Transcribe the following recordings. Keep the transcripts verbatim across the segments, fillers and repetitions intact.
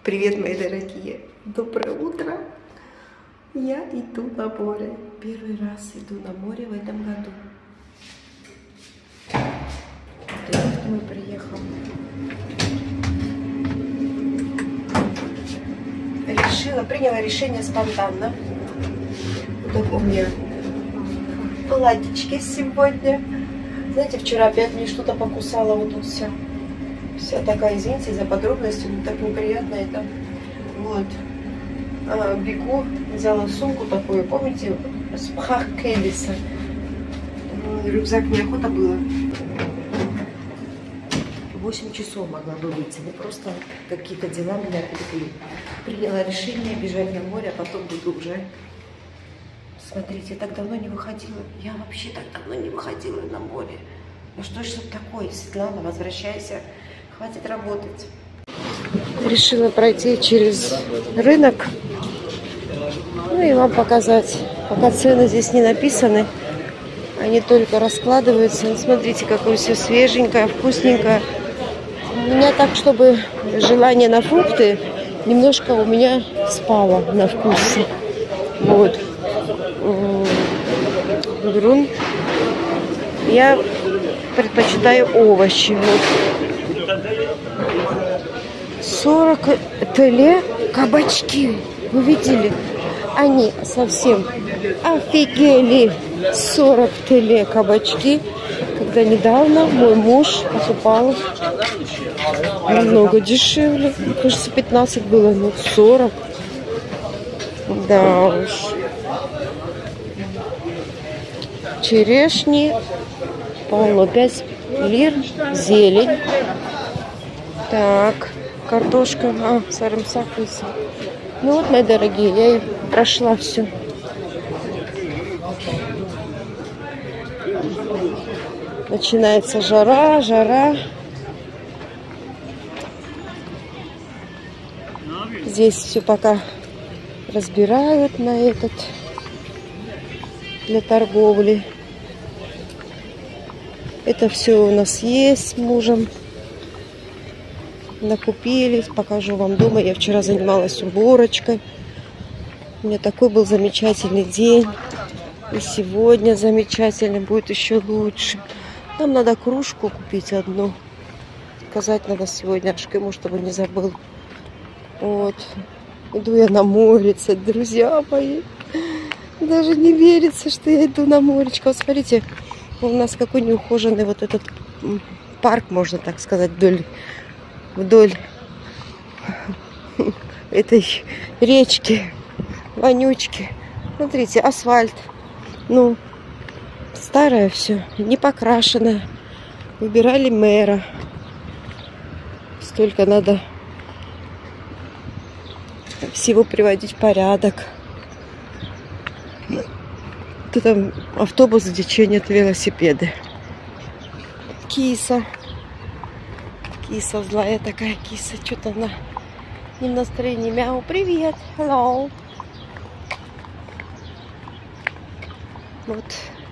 Привет, мои дорогие! Доброе утро! Я иду на море. Первый раз иду на море в этом году. Вот мы приехали. Решила, приняла решение спонтанно. Вот у меня платьички сегодня. Знаете, вчера опять мне что-то покусало вот тут все. Вся такая, извините за подробности, но так неприятно это. Вот. А, бегу, взяла сумку такую, помните, с Пхах-Келиса. Рюкзак неохота было. восемь часов могла бы выйти, но просто какие-то дела меня отвлекли. Приняла решение бежать на море, а потом буду уже... Смотрите, я так давно не выходила. Я вообще так давно не выходила на море. Ну что ж это такое? Светлана, возвращайся. Хватит работать. Решила пройти через рынок. Ну и вам показать. Пока цены здесь не написаны. Они только раскладываются. Ну, смотрите, какое все свеженькое, вкусненькое. У меня так, чтобы желание на фрукты немножко у меня спало на вкусе. Вот. Грун. Я предпочитаю овощи. Вот. сорок теле кабачки. Вы видели? Они совсем офигели. сорок теле кабачки. Когда недавно мой муж покупал намного дешевле. Мне кажется, пятнадцать было, но сорок. Да уж. Черешни полно, пять лир, зелень. Так, картошка, а, сарымсак. Ну вот, мои дорогие, я и прошла все. Начинается жара, жара. Здесь все пока разбирают на этот, для торговли. Это все у нас есть с мужем. Накупились. Покажу вам дома. Я вчера занималась уборочкой. У меня такой был замечательный день. И сегодня замечательный. Будет еще лучше. Нам надо кружку купить одну. Сказать надо сегодня Ашкему, чтобы не забыл. Вот. Иду я на море, друзья мои. Даже не верится, что я иду на моречко. Вот смотрите, у нас какой неухоженный вот этот парк, можно так сказать, вдоль, вдоль этой речки, вонючки. Смотрите, асфальт. Ну, старое все, не покрашенное. Выбирали мэра. Столько надо всего приводить в порядок. Тут там автобус, где чинят велосипеды. Киса. Киса злая такая киса. Что-то она не в настроении. Мяу. Привет. Hello. Вот.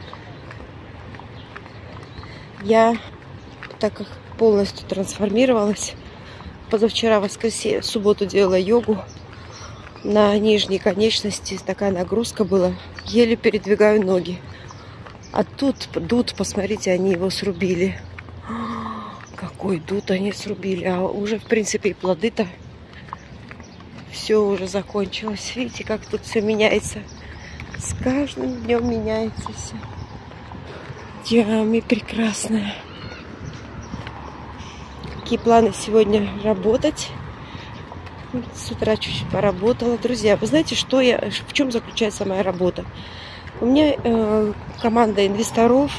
Я, так как полностью трансформировалась, позавчера в воскресенье, в субботу делала йогу. На нижней конечности такая нагрузка была. Еле передвигаю ноги. А тут дуд, посмотрите, они его срубили. Какой дуд они срубили. А уже, в принципе, и плоды-то все уже закончилось. Видите, как тут все меняется. С каждым днем меняется все. Диами прекрасная. Какие планы сегодня работать? С утра чуть-чуть поработала. Друзья, вы знаете, что я, в чем заключается моя работа? У меня э, команда инвесторов.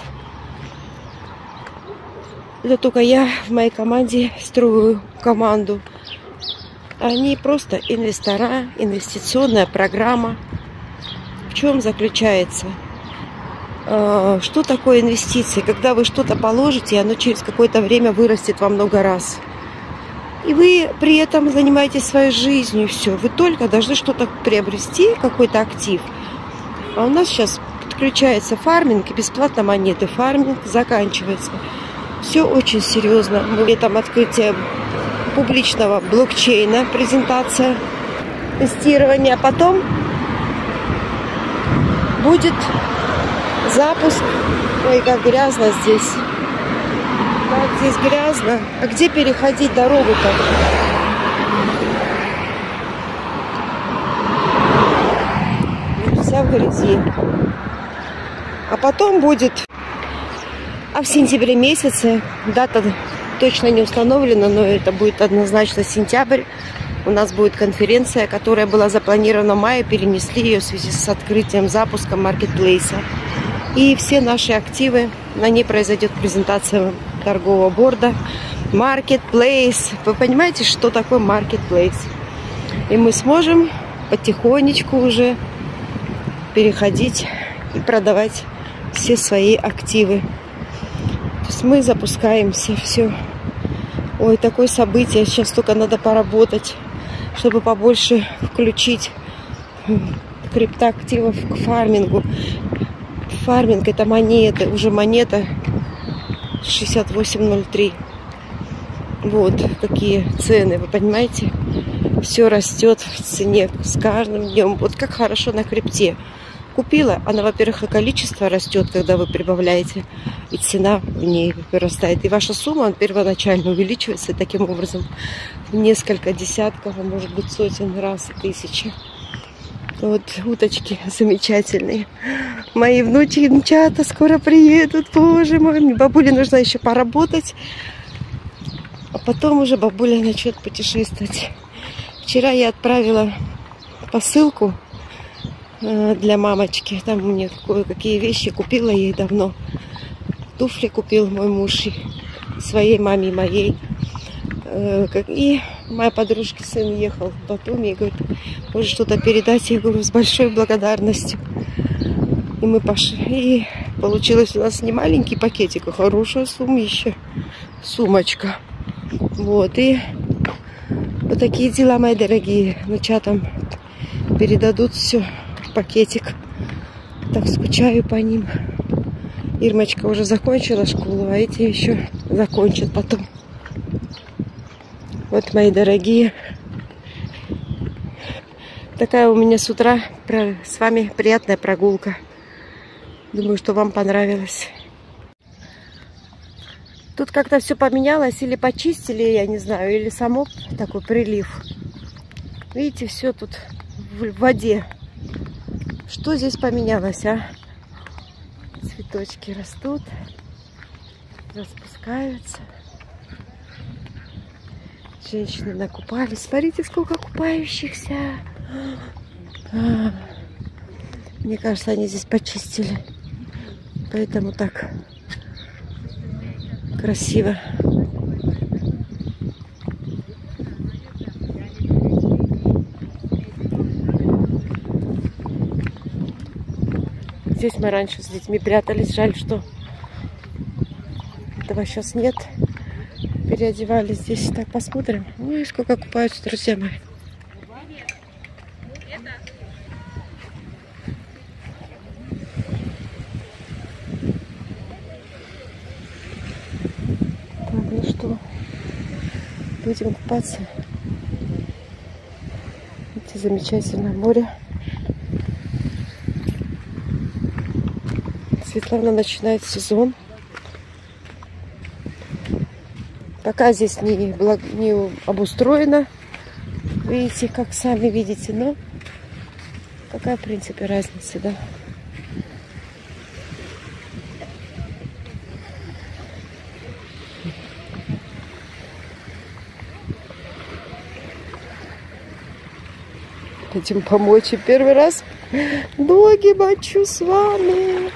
Это только я в моей команде строю команду. Они просто инвестора, инвестиционная программа. В чем заключается? Э, что такое инвестиции? Когда вы что-то положите, оно через какое-то время вырастет во много раз. И вы при этом занимаетесь своей жизнью, все. Вы только должны что-то приобрести, какой-то актив. А у нас сейчас подключается фарминг, и бесплатно монеты. Фарминг заканчивается. Все очень серьезно. Мы там открытие публичного блокчейна презентация, тестирование. А потом будет запуск. Ой, как грязно здесь. Как здесь грязно. А где переходить дорогу-то? Вся в грязи. А потом будет... А в сентябре месяце, дата точно не установлена, но это будет однозначно сентябрь. У нас будет конференция, которая была запланирована в мае, перенесли ее в связи с открытием, запуском маркетплейса. И все наши активы, на ней произойдет презентация торгового борда. Маркетплейс. Вы понимаете, что такое маркетплейс? И мы сможем потихонечку уже переходить и продавать все свои активы. То есть мы запускаемся, все. Ой, такое событие. Сейчас только надо поработать, чтобы побольше включить криптоактивов к фармингу. Фарминг — это монеты. Уже монета шестьдесят восемь ноль три. Вот какие цены, вы понимаете? Все растет в цене с каждым днем. Вот как хорошо на крипте. Купила, она, во-первых, и количество растет, когда вы прибавляете, и цена в ней вырастает. И ваша сумма первоначально увеличивается таким образом в несколько десятков, а может быть сотен раз, тысячи. Вот уточки замечательные. Мои внучата скоро приедут, боже мой. Мне бабуле нужно еще поработать, а потом уже бабуля начнет путешествовать. Вчера я отправила посылку для мамочки. Там мне кое-какие вещи купила ей давно. Туфли купил мой муж своей маме и моей. И моя подружка сын ехал в Батуми и говорит, может что-то передать. Я говорю, с большой благодарностью. И мы пошли. И получилось у нас не маленький пакетик, а хорошая сумища. Сумочка. Вот. И вот такие дела, мои дорогие. Внучатам передадут все. Пакетик. Так скучаю по ним. Ирмочка уже закончила школу, а эти еще закончат потом. Вот, мои дорогие. Такая у меня с утра с вами приятная прогулка. Думаю, что вам понравилось. Тут как-то все поменялось. Или почистили, я не знаю, или само такой прилив. Видите, все тут в воде. Что здесь поменялось, а? Цветочки растут, распускаются. Женщины накупались. Смотрите, сколько купающихся. А, мне кажется, они здесь почистили. Поэтому так красиво. Здесь мы раньше с детьми прятались. Жаль, что этого сейчас нет. Переодевались здесь. Так, посмотрим. Ой, сколько купаются, друзья мои. Так, ну что, будем купаться. Видите, замечательное море. Светлана начинает сезон. Пока здесь не, не обустроено. Видите, как сами видите. Но какая, в принципе, разница, да? Хотим помочь. И первый раз ноги мочу с вами.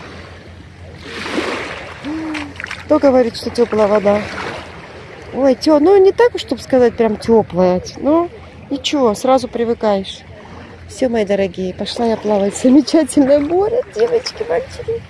Кто говорит, что теплая вода? Ой, тё, ну не так, чтобы сказать прям теплая, но ничего, сразу привыкаешь. Все, мои дорогие, пошла я плавать в замечательное море, девочки, мальчики.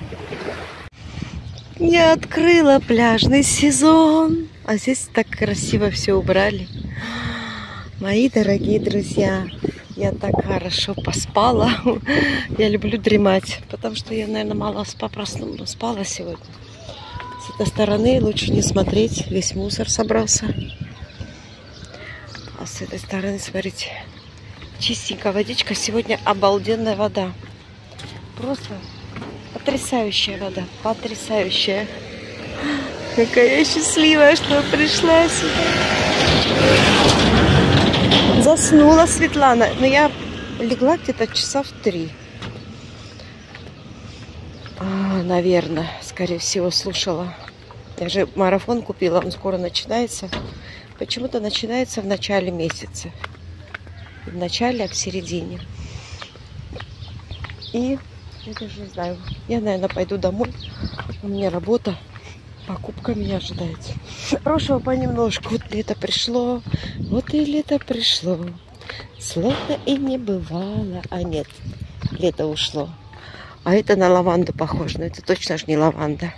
Я открыла пляжный сезон, а здесь так красиво все убрали. Мои дорогие друзья, я так хорошо поспала. Я люблю дремать, потому что я, наверное, мало по-простому спала сегодня. С этой стороны лучше не смотреть, весь мусор собрался. А с этой стороны, смотрите, чистенькая водичка. Сегодня обалденная вода. Просто потрясающая вода. Потрясающая. Какая я счастливая, что пришла сюда. Заснула Светлана. Но я легла где-то часа в три. А, наверное, скорее всего, слушала. Я же марафон купила, он скоро начинается. Почему-то начинается в начале месяца. В начале, а в середине. И я даже не знаю. Я, наверное, пойду домой. У меня работа. Покупка меня ожидает. Хорошего понемножку. Вот лето пришло. Вот и лето пришло. Словно и не бывало. А нет, лето ушло. А это на лаванду похоже. Но это точно же не лаванда.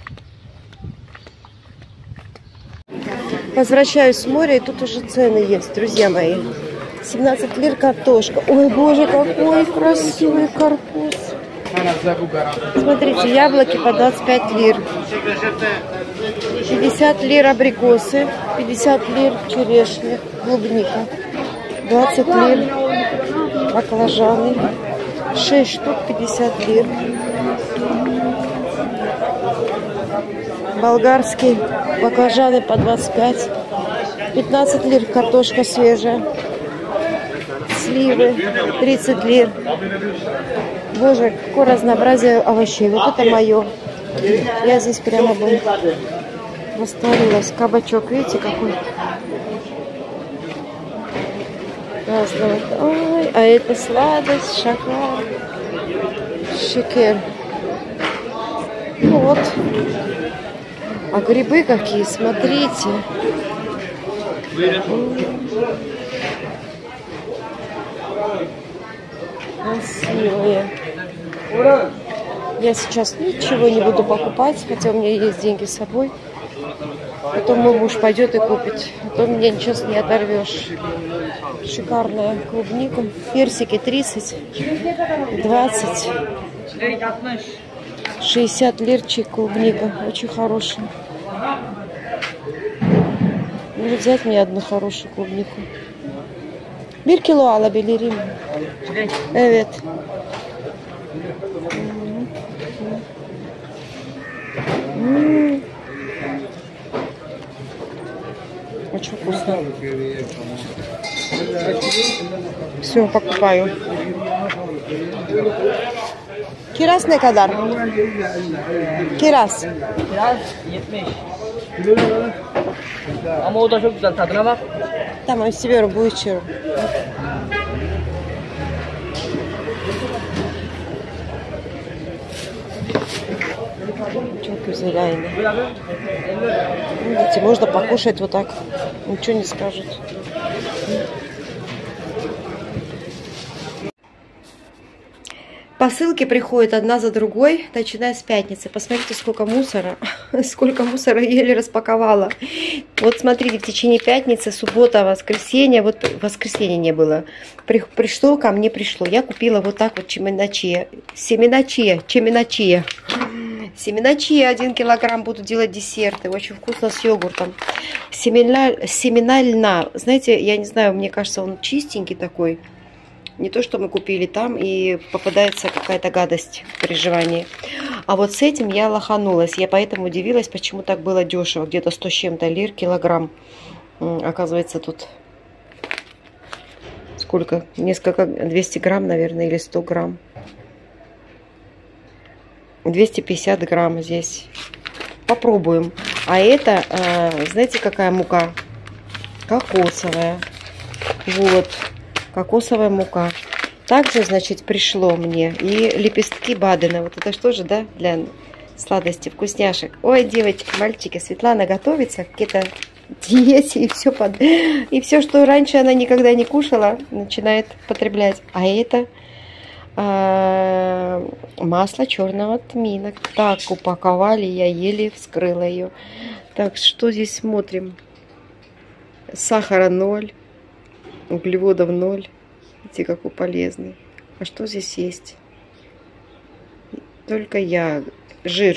Возвращаюсь с моря, и тут уже цены есть, друзья мои. семнадцать лир картошка. Ой, боже, какой красивый карпуз. Смотрите, яблоки по двадцать пять лир. пятьдесят лир абрикосы. пятьдесят лир черешня, клубника. двадцать лир баклажаны. шесть штук, пятьдесят лир. Болгарские баклажаны по двадцать пять. пятнадцать лир картошка свежая. Сливы тридцать лир. Боже, какое разнообразие овощей. Вот это мое. Я здесь прямо бы растворилась. Кабачок, видите, какой? Разного. Ой, а это сладость, шоколад. Шекер. Вот. А грибы какие, смотрите. Красивые. Я сейчас ничего не буду покупать, хотя у меня есть деньги с собой. Потом мой муж пойдет и купит. А то меня ничего не оторвешь. Шикарная клубника. Персики тридцать, двадцать, шестьдесят лирчик клубника. Очень хорошая. Может взять мне одну хорошую клубнику. Bir kilo alabilirim. Evet. М-м-м. Очень вкусно. Все, покупаю. Kiraz ne kadar? Kiraz. Kiraz yetmiş. Ama o da çok güzel, tadına bak. Tamam, seviyorum, bu içiyorum. Çok güzel aynı. Видите, можно покушать вот так. Ничего не скажут. Посылки приходят одна за другой, начиная с пятницы. Посмотрите, сколько мусора. Сколько мусора еле распаковала. Вот смотрите, в течение пятницы, суббота, воскресенье. Вот воскресенья не было. При, пришло, ко мне пришло. Я купила вот так вот семена чиа. Семена чиа. Семена чиа. Семена чиа. Один килограмм, буду делать десерты. Очень вкусно с йогуртом. Семена, семена льна. Знаете, я не знаю, мне кажется, он чистенький такой. Не то, что мы купили там, и попадается какая-то гадость при жевании. А вот с этим я лоханулась. Я поэтому удивилась, почему так было дешево. Где-то сто с чем-то лир килограмм. Оказывается, тут сколько? Несколько, двести грамм, наверное, или сто грамм. двести пятьдесят грамм здесь. Попробуем. А это, знаете, какая мука? Кокосовая. Вот. Кокосовая мука. Также, значит, пришло мне и лепестки бадена. Вот это что же, да, для сладости, вкусняшек. Ой, девочки, мальчики, Светлана готовится к какой-то диете и все, под... и все, что раньше она никогда не кушала, начинает потреблять. А это а, масло черного тмина. Так упаковали, я еле вскрыла ее. Так, что здесь смотрим? Сахара ноль. Углеводов ноль. Видите, какой полезный. А что здесь есть? Только я. Жир.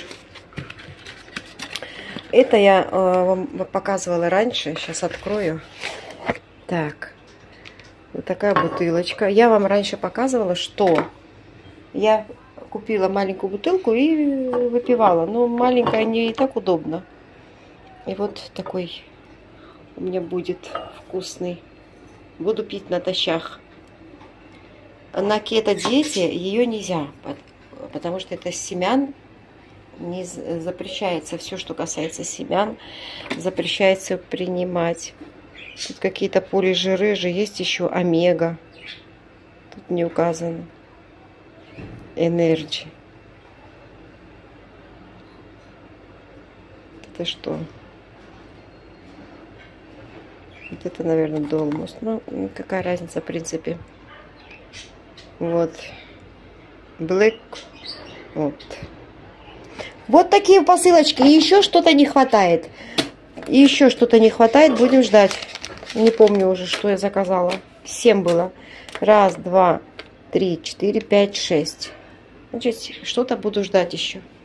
Это я э, вам показывала раньше. Сейчас открою. Так. Вот такая бутылочка. Я вам раньше показывала, что я купила маленькую бутылку и выпивала. Но маленькая не и так удобно. И вот такой у меня будет вкусный. Буду пить натощак. На кето-диете ее нельзя, потому что это семян. Не запрещается все, что касается семян, запрещается принимать. Тут какие-то полижиры же, есть еще омега. Тут не указано. Энерджи. Это что? Вот это, наверное, долмус. Ну, какая разница, в принципе. Вот. Black. Вот. Вот такие посылочки. И еще что-то не хватает. И еще что-то не хватает. Будем ждать. Не помню уже, что я заказала. Семь было. Раз, два, три, четыре, пять, шесть. Значит, что-то буду ждать еще.